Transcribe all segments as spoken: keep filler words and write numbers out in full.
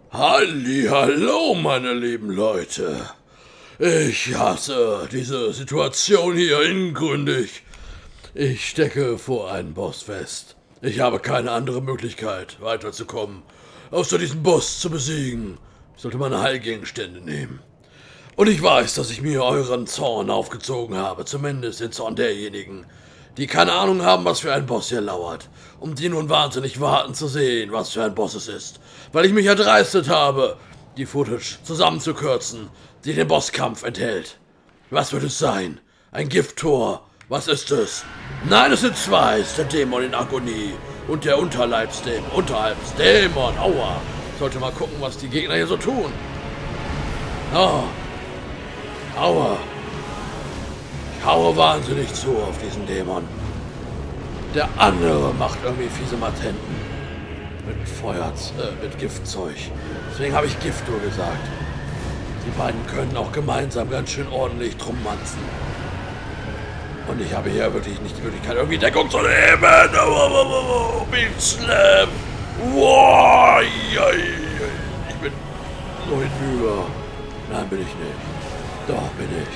Hallihallo, meine lieben Leute. Ich hasse diese Situation hier ingründig. Ich stecke vor einem Boss fest. Ich habe keine andere Möglichkeit, weiterzukommen, außer diesen Boss zu besiegen. Ich sollte meine Heilgegenstände nehmen. Und ich weiß, dass ich mir euren Zorn aufgezogen habe, zumindest den Zorn derjenigen, die keine Ahnung haben, was für ein Boss hier lauert, um die nun wahnsinnig warten zu sehen, was für ein Boss es ist, weil ich mich erdreistet habe, die Footage zusammenzukürzen, die den Bosskampf enthält. Was wird es sein? Ein Gifttor? Was ist es? Nein, es sind zwei, es ist der Dämon in Agonie und der Unterleibsdämon, Unterhalbsdämon, aua. Sollte mal gucken, was die Gegner hier so tun. Oh, aua. Ich haue wahnsinnig zu auf diesen Dämon. Der andere macht irgendwie fiese Matenten. Mit Feuer, äh, mit Giftzeug. Deswegen habe ich Giftor gesagt. Die beiden können auch gemeinsam ganz schön ordentlich drum manzen. Und ich habe hier wirklich nicht die Möglichkeit, irgendwie Deckung zu nehmen. Beat Slam. Wow, ich bin so hinüber. Nein, bin ich nicht. Doch, bin ich.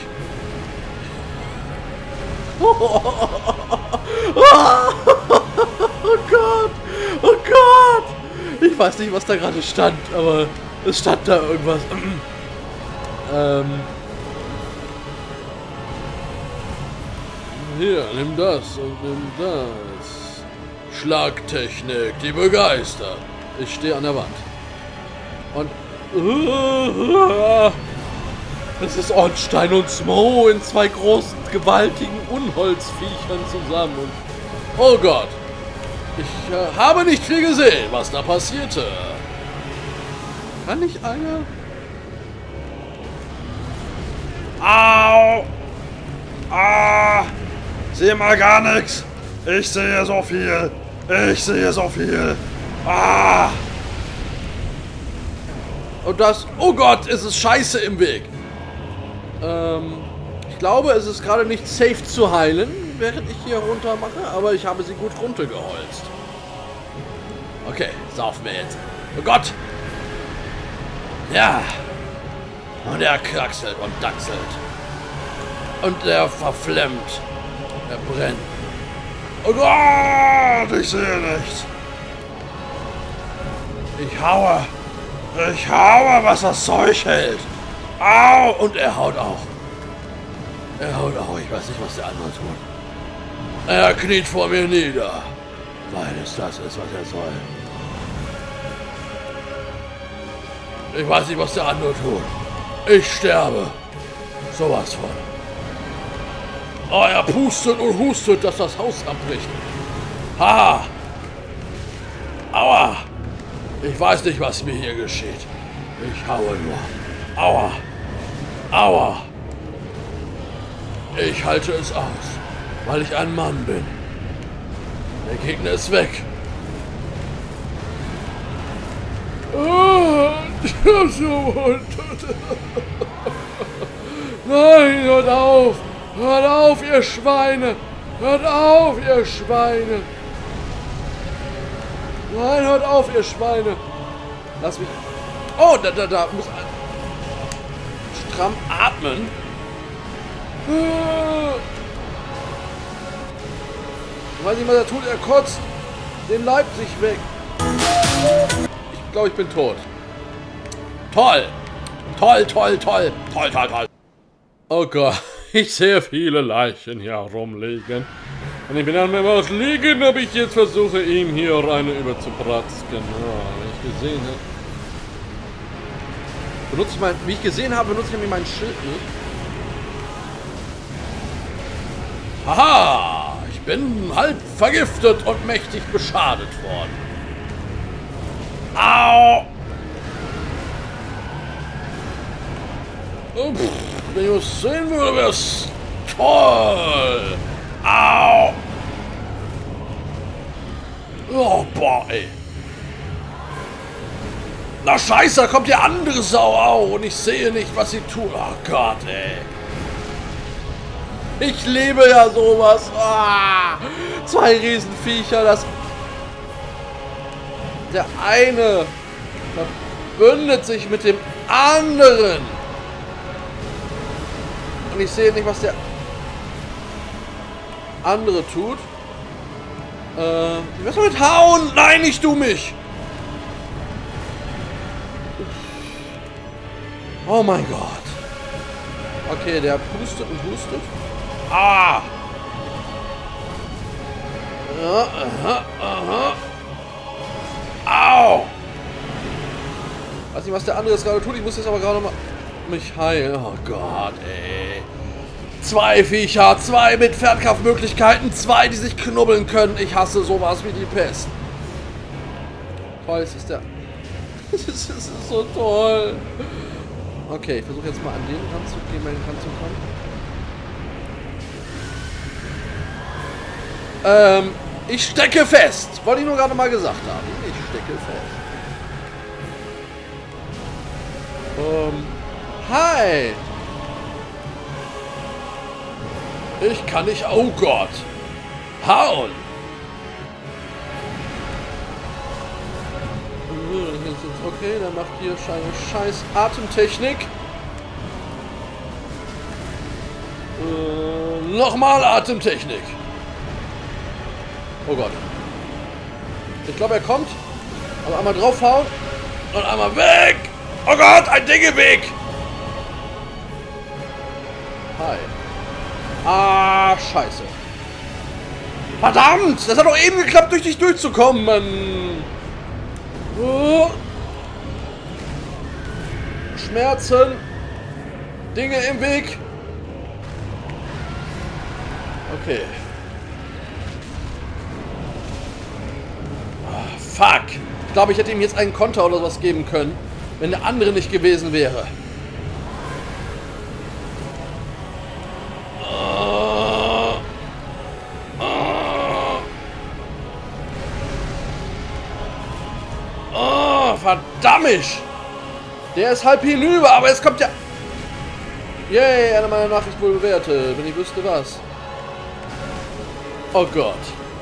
Oh Gott! Oh Gott! Ich weiß nicht, was da gerade stand, aber es stand da irgendwas. ähm. Hier, nimm das und nimm das. Schlagtechnik, die begeistert. Ich stehe an der Wand. Und... Das ist Ornstein und Smo in zwei großen, gewaltigen Unholzviechern zusammen. Und oh Gott! Ich äh, habe nicht viel gesehen, was da passierte. Kann nicht einer... Au! Ah! Sehe mal gar nichts. Ich sehe so viel. Ich sehe so viel. Ah! Und das... Oh Gott, es ist Scheiße im Weg. Ähm... Ich glaube, es ist gerade nicht safe zu heilen, während ich hier runter mache, aber ich habe sie gut runtergeholzt. Okay, sauf mir jetzt. Oh Gott! Ja! Und er kraxelt und dachselt. Und er verflemmt. Er brennt. Oh Gott! Ich sehe nichts. Ich haue. Ich haue, was das Zeug hält. Au! Und er haut auch. Er haut auch. Ich weiß nicht, was der andere tut. Er kniet vor mir nieder, weil es das ist, was er soll. Ich weiß nicht, was der andere tut. Ich sterbe. Sowas von. Oh, er pustet und hustet, dass das Haus abbricht. Haha. Aua. Ich weiß nicht, was mir hier geschieht. Ich haue nur. Aua. Aua. Ich halte es aus, weil ich ein Mann bin. Der Gegner ist weg. Oh, nein, hört auf! Hört auf, ihr Schweine! Hört auf, ihr Schweine! Nein, hört auf, ihr Schweine! Lass mich... Oh, da, da, da muss... stramm atmen. Ich weiß nicht, was er tut. Er kotzt den Leipzig weg. Ich glaube, ich bin tot. Toll! Toll, toll, toll! Toll, toll, toll! Oh Gott, ich sehe viele Leichen hier rumliegen. Und ich bin an mir was liegen, ob ich jetzt versuche, ihm hier eine überzubratzen. Ja, wie ich gesehen habe. Benutze ich mein, wie ich gesehen habe, benutze ich nämlich mein Schild nicht. Haha! Ich bin halb vergiftet und mächtig beschadet worden. Au! Ups, wenn ich was sehen würde, wäre es toll! Au! Oh, boah, ey. Na scheiße, da kommt die andere Sau auf und ich sehe nicht, was sie tut. Oh Gott, ey. Ich liebe ja sowas. Ah, zwei Riesenviecher, das... Der eine verbündet sich mit dem anderen. Und ich sehe nicht, was der andere tut. Äh, wie wär's mit hauen? Nein, nicht du mich! Oh mein Gott. Okay, der pustet und hustet. Ah! Ja, aha, aha. Au! Weiß nicht, was der andere jetzt gerade tut. Ich muss jetzt aber gerade mal mich heilen. Oh Gott, ey. Zwei Viecher, zwei mit Fernkampfmöglichkeiten, zwei, die sich knubbeln können. Ich hasse sowas wie die Pest. Toll, es ist der... Das ist, das ist so toll. Okay, ich versuche jetzt mal an den ranzugehen, mal ranzukommen. Ähm, ich stecke fest. Wollte ich nur gerade mal gesagt haben. Ich stecke fest. Ähm, hi. Ich kann nicht... Oh Gott. Hauen. Okay, dann macht hier seine scheiß Atemtechnik. Äh, Nochmal Atemtechnik. Oh Gott. Ich glaube, er kommt. Aber einmal draufhauen. Und einmal weg. Oh Gott, ein Ding im Weg. Hi. Ah, scheiße. Verdammt! Das hat doch eben geklappt, durch dich durchzukommen, Mann. Oh. Schmerzen. Dinge im Weg. Okay. Oh, fuck. Ich glaube, ich hätte ihm jetzt einen Konter oder sowas geben können, wenn der andere nicht gewesen wäre. Verdammt! Der ist halb hinüber, aber es kommt ja... Yay, eine meiner Nachricht wohl bewertet, wenn ich wüsste was. Oh Gott.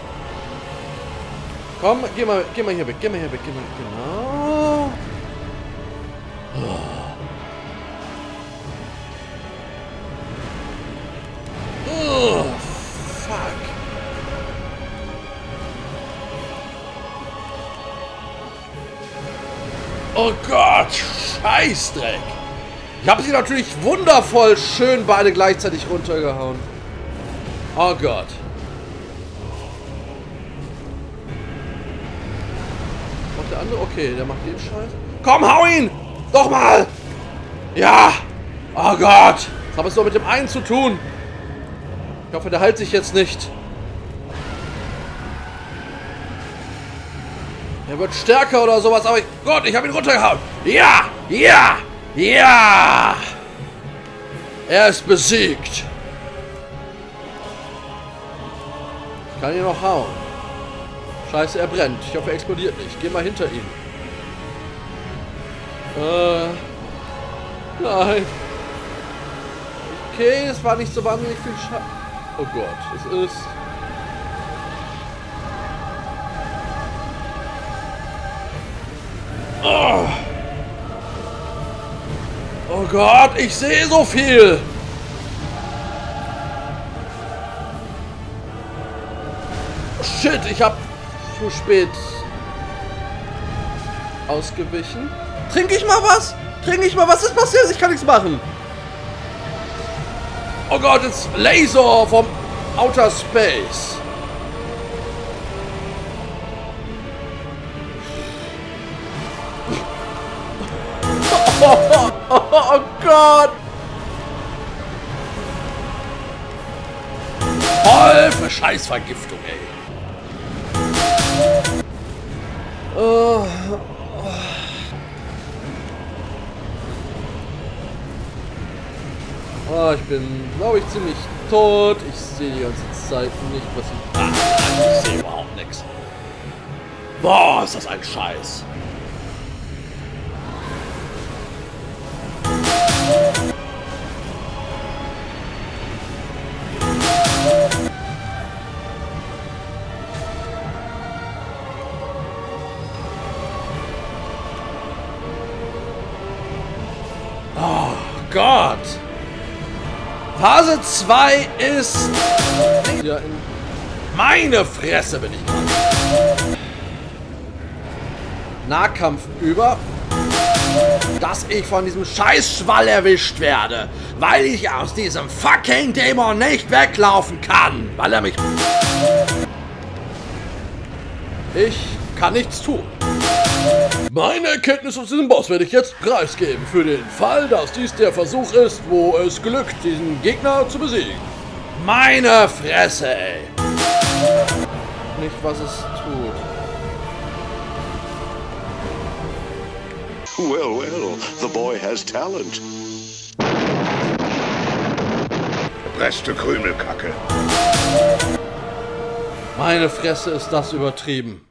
Komm, geh mal, geh mal hier weg, geh mal hier weg, geh mal... Genau. Oh, fuck. Oh Gott, Scheißdreck. Ich habe sie natürlich wundervoll schön beide gleichzeitig runtergehauen. Oh Gott. Macht der andere? Okay, der macht den Scheiß. Komm, hau ihn! Doch mal! Ja! Oh Gott! Das habe ich nur mit dem einen zu tun. Ich hoffe, der heilt sich jetzt nicht. Er wird stärker oder sowas, aber ich, Gott, ich habe ihn runtergehauen. Ja! Ja! Ja! Er ist besiegt. Ich kann ihn noch hauen. Scheiße, er brennt. Ich hoffe, er explodiert nicht. Geh mal hinter ihn. Äh. Nein. Okay, es war nicht so wahnsinnig viel Schaden. Oh Gott, es ist... Oh. Oh Gott, ich sehe so viel. Shit, ich habe zu spät ausgewichen. Trinke ich mal was? Trinke ich mal was? Ist passiert? Ich kann nichts machen. Oh Gott, jetzt Laser vom Outer Space. Oh, oh, oh, oh Gott! Voll für Scheißvergiftung, ey. Oh, oh. Oh, ich bin, glaube ich, ziemlich tot. Ich sehe die ganze Zeit nicht, was ich... Ah, ich sehe überhaupt nichts. Boah, ist das ein Scheiß. Gott! Phase zwei ist... Ja, in meine Fresse bin ich dran. Nahkampf über. Dass ich von diesem Scheißschwall erwischt werde. Weil ich aus diesem fucking Dämon nicht weglaufen kann. Weil er mich... Ich kann nichts tun. Meine Erkenntnis aus diesem Boss werde ich jetzt preisgeben. Für den Fall, dass dies der Versuch ist, wo es glückt, diesen Gegner zu besiegen. Meine Fresse, ey. Nicht, was es tut. Well, well, the boy has talent. Gepresste Krümelkacke. Meine Fresse, ist das übertrieben.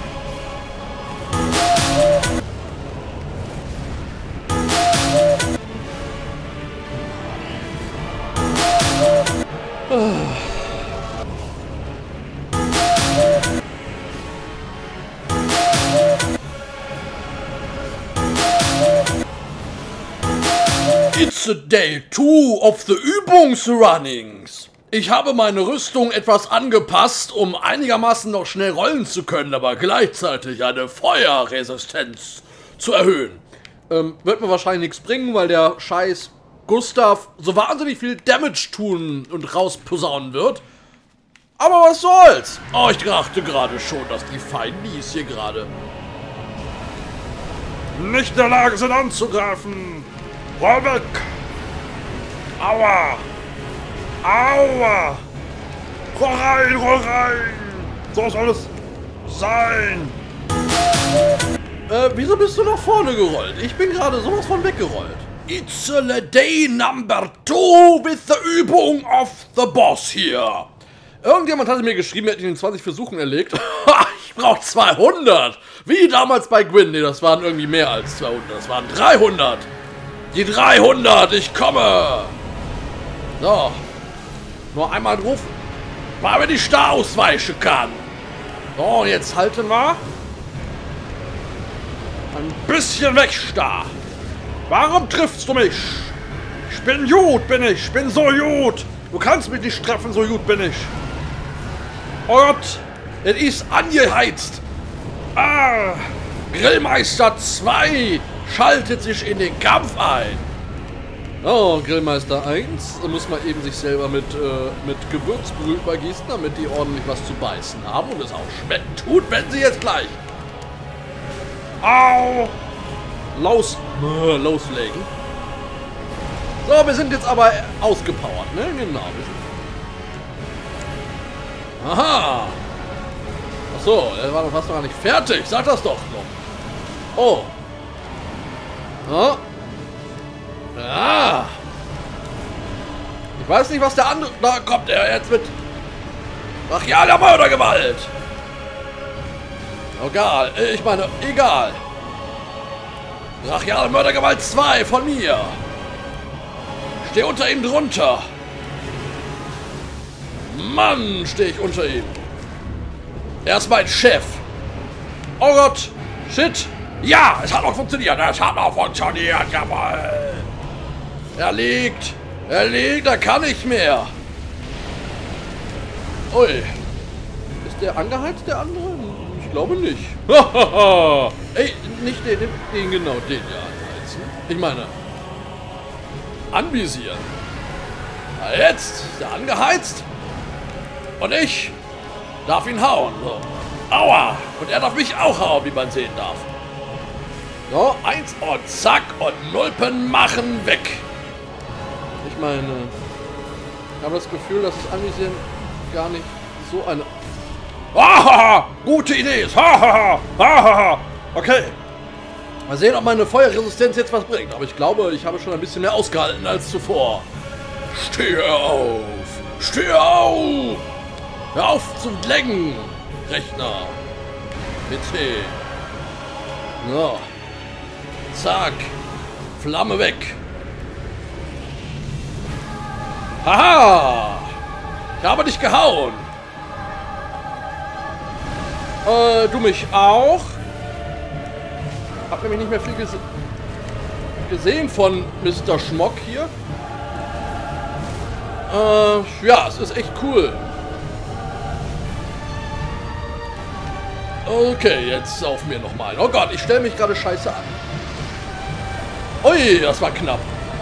It's a day two of the Übungsrunnings. Ich habe meine Rüstung etwas angepasst, um einigermaßen noch schnell rollen zu können, aber gleichzeitig eine Feuerresistenz zu erhöhen. Ähm, wird mir wahrscheinlich nichts bringen, weil der scheiß Gustav so wahnsinnig viel Damage tun und rausposaunen wird. Aber was soll's? Oh, ich dachte gerade schon, dass die Feindlies hier gerade Nicht in der Lage sind anzugreifen. Roll weg. Aua. Aua. Roll rein, roll rein. So soll es sein. Äh, wieso bist du nach vorne gerollt? Ich bin gerade sowas von weggerollt. It's a day number two with the Übung of the Boss hier. Irgendjemand hatte mir geschrieben, er hätte ihn in zwanzig Versuchen erlegt. Ich brauche zweihundert. Wie damals bei Gwyn. Nee, das waren irgendwie mehr als zweihundert. Das waren dreihundert. Die dreihundert, ich komme. So. Nur einmal rufen, weil wir die Star ausweichen kann. So, jetzt halten wir. Ein bisschen weg, Star. Warum triffst du mich? Ich bin gut, bin ich. Ich bin so gut. Du kannst mich nicht treffen, so gut bin ich. Oh Gott. Es ist angeheizt. Ah. Grillmeister zwei schaltet sich in den Kampf ein. Oh, Grillmeister eins muss man eben sich selber mit, äh, mit Gewürzbrühe übergießen, damit die ordentlich was zu beißen haben und es auch schmecken tut, wenn sie jetzt gleich Au. los, äh, loslegen. So, wir sind jetzt aber ausgepowert, ne? Genau. Aha. Achso, er war doch fast noch gar nicht fertig. Sag das doch noch. Oh. Oh. Ja. Ich weiß nicht, was der andere... Da kommt er jetzt mit... brachialer Mördergewalt. Egal. Ich meine, egal. Brachiale Mördergewalt zwei von mir. Steh unter ihm drunter. Mann, stehe ich unter ihm. Er ist mein Chef. Oh Gott. Shit. Ja, es hat noch funktioniert. Es hat noch funktioniert. Jawohl. Er liegt. Er liegt. Er kann nicht mehr. Ui. Ist der angeheizt, der andere? Ich glaube nicht. Ey, nicht den, den, den genau, den ja anheizen. Ich meine, anvisieren. Na jetzt ist er angeheizt. Und ich darf ihn hauen. So. Aua. Und er darf mich auch hauen, wie man sehen darf. So, eins und zack und Nulpen machen weg. Ich meine, ich habe das Gefühl, dass das Anvisieren gar nicht so eine... Hahaha, gute Idee ist. Hahaha, hahaha. Okay. Mal sehen, ob meine Feuerresistenz jetzt was bringt. Aber ich glaube, ich habe schon ein bisschen mehr ausgehalten als zuvor. Stehe auf. Stehe auf. Hör auf zu lecken, Rechner. Bitte. So. Zack. Flamme weg. Haha. Ich habe dich gehauen. Äh, du mich auch. Hab nämlich nicht mehr viel gesehen. gesehen von Mister Schmock hier. Äh, ja, es ist echt cool. Okay, jetzt auf mir nochmal. Oh Gott, ich stelle mich gerade scheiße an. Ui, das war knapp.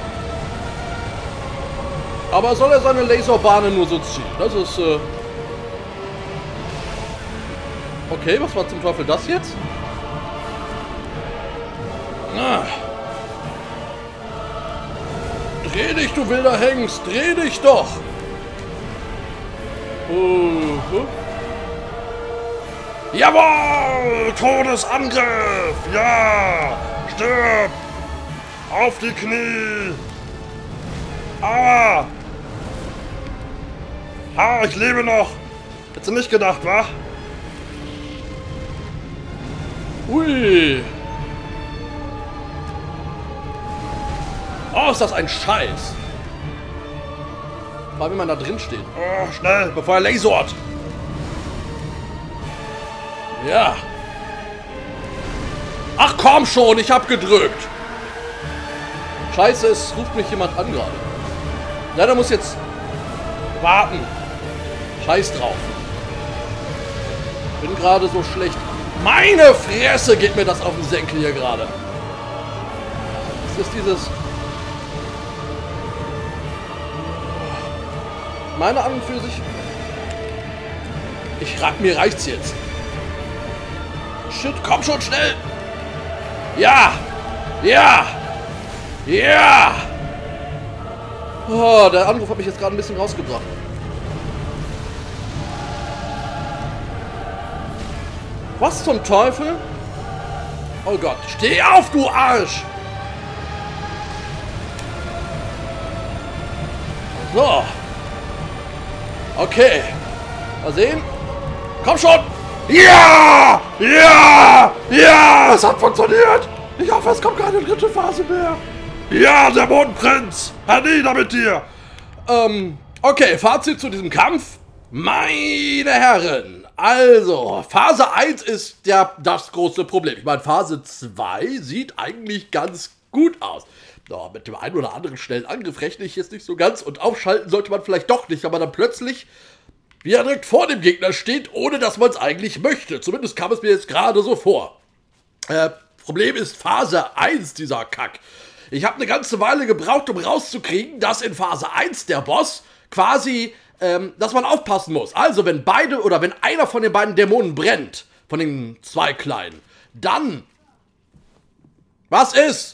Aber soll er seine Laserbahne nur so ziehen? Das ist, äh... okay, was war zum Teufel das jetzt? Ah. Dreh dich, du wilder Hengst! Dreh dich doch! Uh-huh. Jawohl! Todesangriff! Ja! Stirb! Auf die Knie! Aua! Ha, ich lebe noch! Hättest du nicht gedacht, wa? Ui! Oh, ist das ein Scheiß! Mal, wie man da drin steht. Oh, schnell! Bevor er lasert! Ja! Ach komm schon, ich hab gedrückt! Scheiße, es ruft mich jemand an gerade. Ja, der muss jetzt warten. Scheiß drauf. Bin gerade so schlecht. Meine Fresse geht mir das auf den Senkel hier gerade. Das ist dieses... Meine an und für sich... Ich rack, mir reicht's jetzt. Shit, komm schon schnell! Ja! Ja! Ja! Oh, der Anruf hat mich jetzt gerade ein bisschen rausgebracht. Was zum Teufel? Oh Gott, steh auf, du Arsch! So. Okay. Mal sehen. Komm schon! Ja! Ja! Ja! Es hat funktioniert! Ich hoffe, es kommt keine dritte Phase mehr. Ja, der Mondprinz! Hernieder mit dir! Ähm, okay, Fazit zu diesem Kampf. Meine Herren, also, Phase eins ist ja das große Problem. Ich meine, Phase zwei sieht eigentlich ganz gut aus. Oh, mit dem einen oder anderen schnellen Angriff rechne ich jetzt nicht so ganz und aufschalten sollte man vielleicht doch nicht, aber dann plötzlich, wie er direkt vor dem Gegner steht, ohne dass man es eigentlich möchte. Zumindest kam es mir jetzt gerade so vor. Äh, Problem ist Phase eins, dieser Kack. Ich habe eine ganze Weile gebraucht, um rauszukriegen, dass in Phase eins der Boss quasi, ähm, dass man aufpassen muss. Also, wenn beide oder wenn einer von den beiden Dämonen brennt, von den zwei Kleinen, dann... Was ist?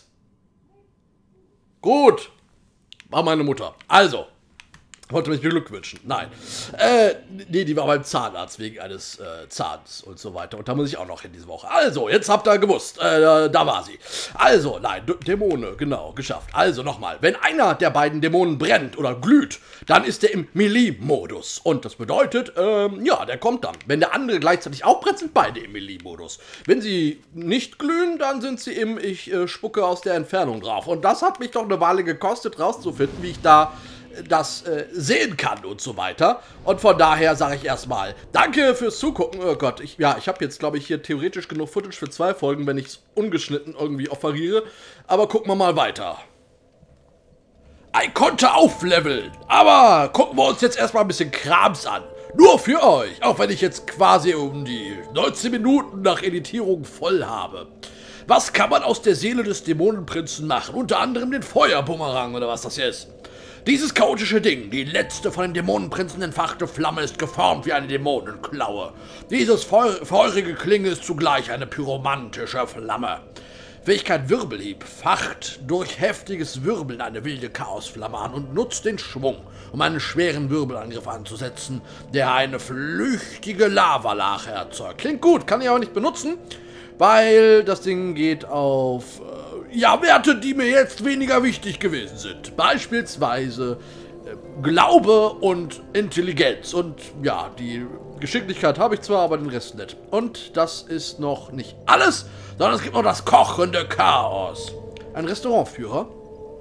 Gut. War meine Mutter. Also, wollte mich beglückwünschen. Nein. Äh, nee, die war beim Zahnarzt wegen eines äh, Zahns und so weiter. Und da muss ich auch noch hin diese Woche. Also, jetzt habt ihr gewusst. Äh, da war sie. Also, nein, D Dämone, genau, geschafft. Also, nochmal. Wenn einer der beiden Dämonen brennt oder glüht, dann ist der im Melee-Modus. Und das bedeutet, ähm, ja, der kommt dann. Wenn der andere gleichzeitig auch brennt, sind beide im Melee-Modus. Wenn sie nicht glühen, dann sind sie im Ich äh, spucke aus der Entfernung drauf. Und das hat mich doch eine Weile gekostet, rauszufinden, wie ich da das äh, sehen kann und so weiter. Und von daher sage ich erstmal danke fürs Zugucken. Oh Gott, ich, ja, ich habe jetzt, glaube ich, hier theoretisch genug Footage für zwei Folgen, wenn ich es ungeschnitten irgendwie offeriere. Aber gucken wir mal weiter. Ich konnte aufleveln, aber gucken wir uns jetzt erstmal ein bisschen Krams an. Nur für euch, auch wenn ich jetzt quasi um die neunzehn Minuten nach Editierung voll habe. Was kann man aus der Seele des Dämonenprinzen machen? Unter anderem den Feuerbumerang oder was das hier ist. Dieses chaotische Ding, die letzte von den Dämonenprinzen entfachte Flamme, ist geformt wie eine Dämonenklaue. Dieses feu feurige Klinge ist zugleich eine pyromantische Flamme. Fähigkeit Wirbelhieb facht durch heftiges Wirbeln eine wilde Chaosflamme an und nutzt den Schwung, um einen schweren Wirbelangriff anzusetzen, der eine flüchtige Lavalache erzeugt. Klingt gut, kann ich aber nicht benutzen, weil das Ding geht auf... Äh, Ja, Werte, die mir jetzt weniger wichtig gewesen sind. Beispielsweise äh, Glaube und Intelligenz. Und ja, die Geschicklichkeit habe ich zwar, aber den Rest nicht. Und das ist noch nicht alles, sondern es gibt noch das kochende Chaos. Ein Restaurantführer.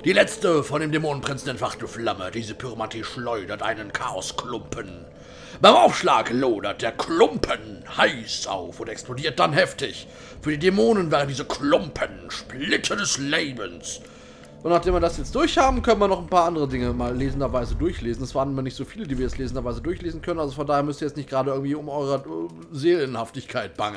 Die letzte von dem Dämonenprinzen entfachte Flamme. Diese Pyromantie schleudert einen Chaosklumpen. Beim Aufschlag lodert der Klumpen heiß auf und explodiert dann heftig. Für die Dämonen wären diese Klumpen Splitter des Lebens. Und nachdem wir das jetzt durchhaben, können wir noch ein paar andere Dinge mal lesenderweise durchlesen. Es waren immer nicht so viele, die wir jetzt lesenderweise durchlesen können. Also von daher müsst ihr jetzt nicht gerade irgendwie um eure uh, Seelenhaftigkeit bangen.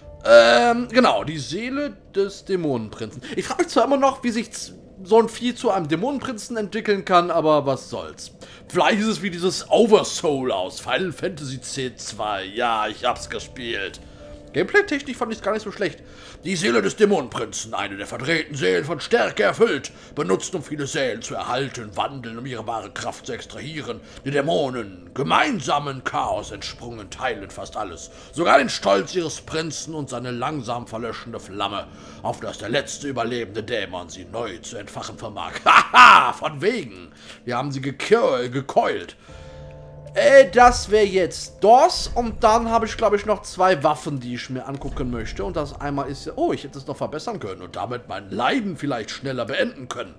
Ähm, genau, die Seele des Dämonenprinzen. Ich frage mich zwar immer noch, wie sich so ein Vieh zu einem Dämonenprinzen entwickeln kann, aber was soll's. Vielleicht ist es wie dieses Oversoul aus Final Fantasy X zwei. Ja, ich hab's gespielt. Gameplay-technisch fand ich es gar nicht so schlecht. Die Seele des Dämonenprinzen, eine der verdrehten Seelen von Stärke erfüllt, benutzt, um viele Seelen zu erhalten, wandeln, um ihre wahre Kraft zu extrahieren. Die Dämonen, gemeinsamen Chaos entsprungen, teilen fast alles. Sogar den Stolz ihres Prinzen und seine langsam verlöschende Flamme, auf dass der letzte überlebende Dämon sie neu zu entfachen vermag. Haha, von wegen. Wir haben sie gekeult. Äh, das wäre jetzt das. Und dann habe ich, glaube ich, noch zwei Waffen, die ich mir angucken möchte. Und das einmal ist ja... Oh, ich hätte es noch verbessern können und damit mein Leiden vielleicht schneller beenden können.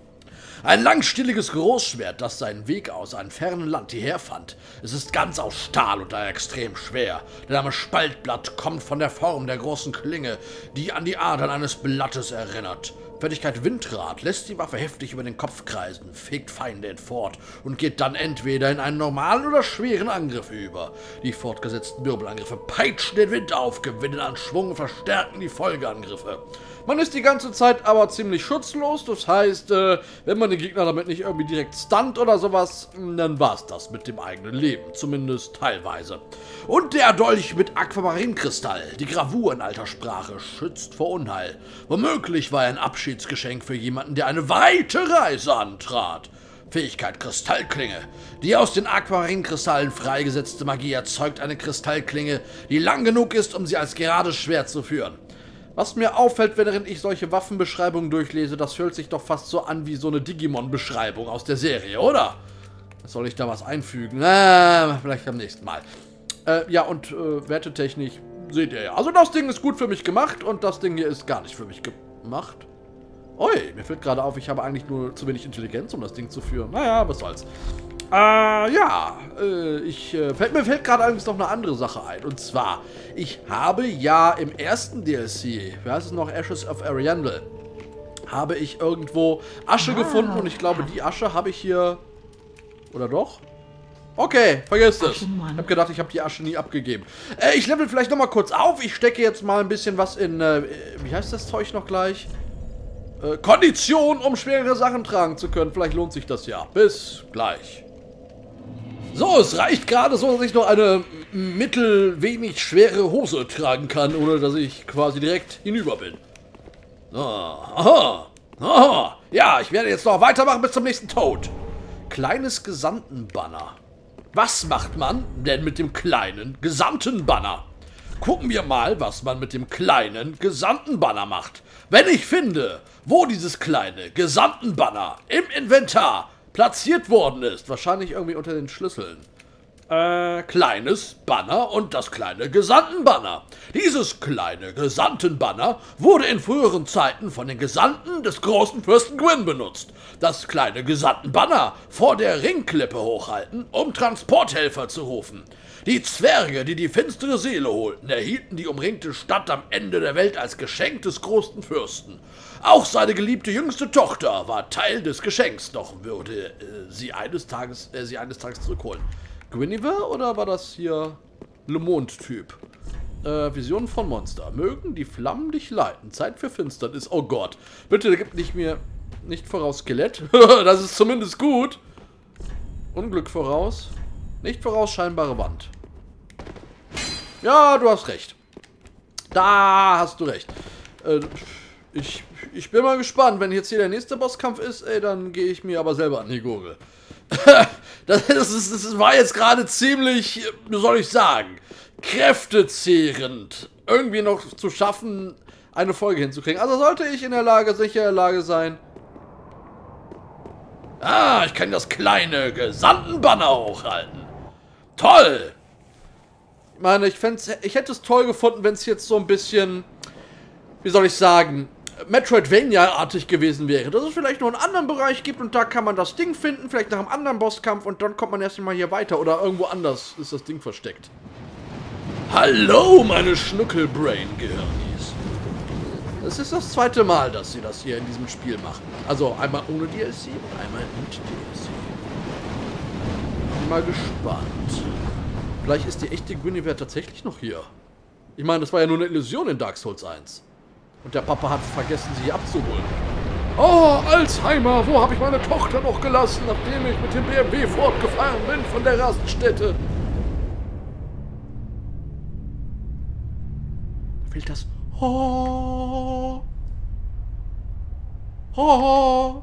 Ein langstieliges Großschwert, das seinen Weg aus einem fernen Land hierher fand. Es ist ganz aus Stahl und daher extrem schwer. Der Name Spaltblatt kommt von der Form der großen Klinge, die an die Adern eines Blattes erinnert. Fertigkeit Windrad lässt die Waffe heftig über den Kopf kreisen, fegt Feinde entfort und geht dann entweder in einen normalen oder schweren Angriff über. Die fortgesetzten Wirbelangriffe peitschen den Wind auf, gewinnen an Schwung und verstärken die Folgeangriffe. Man ist die ganze Zeit aber ziemlich schutzlos, das heißt, äh, wenn man den Gegner damit nicht irgendwie direkt stunt oder sowas, dann war's das mit dem eigenen Leben, zumindest teilweise. Und der Dolch mit Aquamarinkristall, die Gravur in alter Sprache, schützt vor Unheil. Womöglich war er ein Abschiedsgeschenk für jemanden, der eine weite Reise antrat. Fähigkeit Kristallklinge. Die aus den Aquamarinkristallen freigesetzte Magie erzeugt eine Kristallklinge, die lang genug ist, um sie als gerades Schwert zu führen. Was mir auffällt, während ich solche Waffenbeschreibungen durchlese, das fühlt sich doch fast so an wie so eine Digimon-Beschreibung aus der Serie, oder? Soll ich da was einfügen? Na, vielleicht am nächsten Mal. Äh, ja, und äh, wertetechnisch seht ihr ja. Also das Ding ist gut für mich gemacht und das Ding hier ist gar nicht für mich gemacht. Ui, mir fällt gerade auf, ich habe eigentlich nur zu wenig Intelligenz, um das Ding zu führen. Naja, was soll's. Äh, ja, äh, ich, äh, fällt, mir fällt gerade allerdings noch eine andere Sache ein. Und zwar, ich habe ja im ersten D L C, wie heißt es noch, Ashes of Ariandel, habe ich irgendwo Asche gefunden und ich glaube, die Asche habe ich hier, oder doch? Okay, vergesst es. Ich habe gedacht, ich habe die Asche nie abgegeben. Äh, ich level vielleicht nochmal kurz auf. Ich stecke jetzt mal ein bisschen was in, äh, wie heißt das Zeug noch gleich? Äh, Kondition, um schwerere Sachen tragen zu können. Vielleicht lohnt sich das ja. Bis gleich. So, es reicht gerade so, dass ich noch eine mittelwenig schwere Hose tragen kann, ohne dass ich quasi direkt hinüber bin. So, aha, aha. Ja, ich werde jetzt noch weitermachen bis zum nächsten Tod. Kleines Gesandtenbanner. Was macht man denn mit dem kleinen Gesandtenbanner? Gucken wir mal, was man mit dem kleinen Gesandtenbanner macht. Wenn ich finde, wo dieses kleine Gesandtenbanner im Inventar platziert worden ist, wahrscheinlich irgendwie unter den Schlüsseln. Äh, kleines Banner und das kleine Gesandtenbanner. Dieses kleine Gesandtenbanner wurde in früheren Zeiten von den Gesandten des großen Fürsten Gwyn benutzt. Das kleine Gesandtenbanner vor der Ringklippe hochhalten, um Transporthelfer zu rufen. Die Zwerge, die die finstere Seele holten, erhielten die umringte Stadt am Ende der Welt als Geschenk des großen Fürsten. Auch seine geliebte jüngste Tochter war Teil des Geschenks, doch würde äh, sie, eines Tages, äh, sie eines Tages zurückholen. Guinevere oder war das hier Le Monde-Typ? Äh, Visionen von Monster. Mögen die Flammen dich leiten. Zeit für Finsternis. Oh Gott. Bitte gib nicht mir nicht voraus Skelett. Das ist zumindest gut. Unglück voraus. Nicht voraus scheinbare Wand. Ja, du hast recht. Da hast du recht. Äh, ich, ich bin mal gespannt. Wenn jetzt hier der nächste Bosskampf ist, ey, dann gehe ich mir aber selber an die Gurgel. das, ist, das war jetzt gerade ziemlich, wie soll ich sagen, kräftezehrend, irgendwie noch zu schaffen, eine Folge hinzukriegen. Also sollte ich in der Lage, sicher in der Lage sein. Ah, ich kann das kleine Gesandtenbanner hochhalten. Toll! Ich meine, ich, fänd's, ich hätte es toll gefunden, wenn es jetzt so ein bisschen, wie soll ich sagen, Metroidvania-artig gewesen wäre. Dass es vielleicht noch einen anderen Bereich gibt und da kann man das Ding finden, vielleicht nach einem anderen Bosskampf und dann kommt man erst mal hier weiter oder irgendwo anders ist das Ding versteckt. Hallo, meine Schnuckelbrain-Gehirnis. Das ist das zweite Mal, dass sie das hier in diesem Spiel machen. Also einmal ohne D L C und einmal mit D L C. Bin mal gespannt. Vielleicht ist die echte Guinevere tatsächlich noch hier. Ich meine, das war ja nur eine Illusion in Dark Souls eins. Und der Papa hat vergessen, sie abzuholen. Oh, Alzheimer, wo habe ich meine Tochter noch gelassen, nachdem ich mit dem B M W fortgefahren bin von der Raststätte? Da fehlt das Ho. Ho.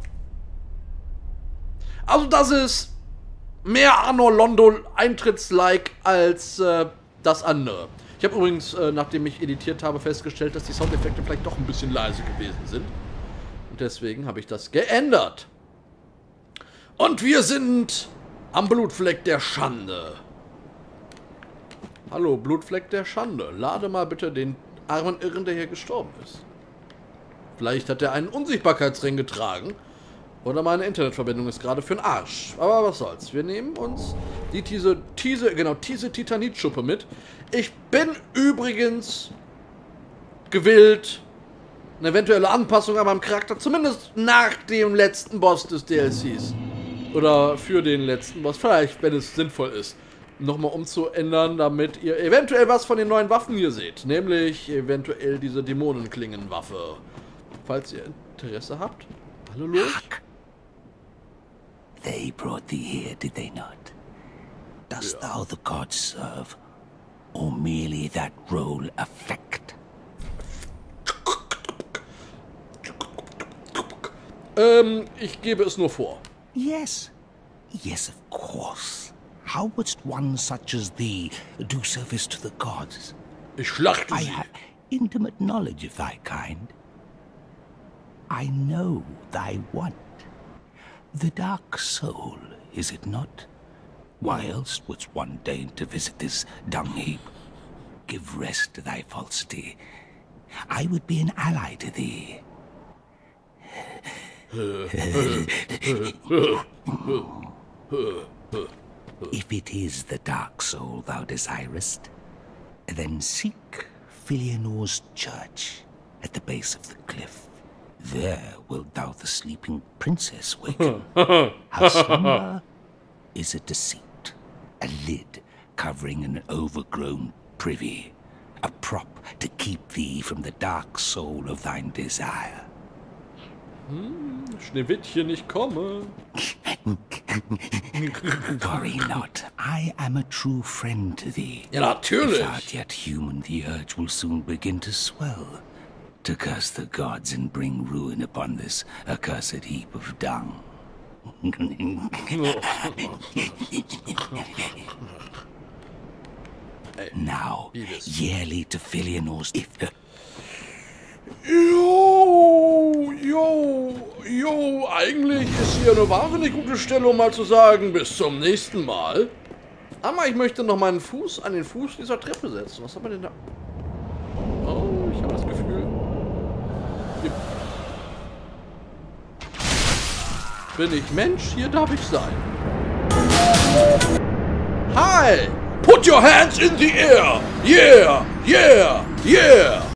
Also das ist mehr Anno Londo Eintritts-like als äh, das andere. Ich habe übrigens, äh, nachdem ich editiert habe, festgestellt, dass die Soundeffekte vielleicht doch ein bisschen leise gewesen sind. Und deswegen habe ich das geändert. Und wir sind am Blutfleck der Schande. Hallo, Blutfleck der Schande. Lade mal bitte den armen Irren, der hier gestorben ist. Vielleicht hat er einen Unsichtbarkeitsring getragen. Oder meine Internetverbindung ist gerade für den Arsch. Aber was soll's. Wir nehmen uns die diese, diese, genau, diese Titanitschuppe mit. Ich bin übrigens gewillt, eine eventuelle Anpassung an meinem Charakter, zumindest nach dem letzten Boss des D L Cs. Oder für den letzten Boss, vielleicht, wenn es sinnvoll ist, nochmal umzuändern, damit ihr eventuell was von den neuen Waffen hier seht. Nämlich eventuell diese Dämonenklingenwaffe. Falls ihr Interesse habt. Hallo, los. They brought thee here, did they not? Dost Ja. thou the gods serve, or merely that role affect? Ähm, ich gebe es nur vor. Yes, yes, of course. How wouldst one such as thee do service to the gods? Ich schlachte I sie. have intimate knowledge of thy kind. I know thy want. The dark soul, is it not? Why else wouldst one deign to visit this dung heap? Give rest to thy falsity. I would be an ally to thee. If it is the dark soul thou desirest, then seek Filianor's church at the base of the cliff. There wilt thou the sleeping princess waken. Her slumber is a deceit, a lid covering an overgrown privy, a prop to keep thee from the dark soul of thine desire. Schneewittchen, ich komme. Worry not, I am a true friend to thee. Ja, natürlich. If art yet human, the urge will soon begin to swell, to curse the gods and bring ruin upon this accursed heap of dung. Now, yearly to Filianor's... Jo, jo, jo, eigentlich ist hier eine wahnsinnig gute Stelle, um mal zu sagen, bis zum nächsten Mal. Aber ich möchte noch meinen Fuß an den Fuß dieser Treppe setzen. Was haben wir denn da? Oh, ich habe das Gefühl. Bin ich Mensch? Hier darf ich sein. Hi! Put your hands in the air! Yeah! Yeah! Yeah!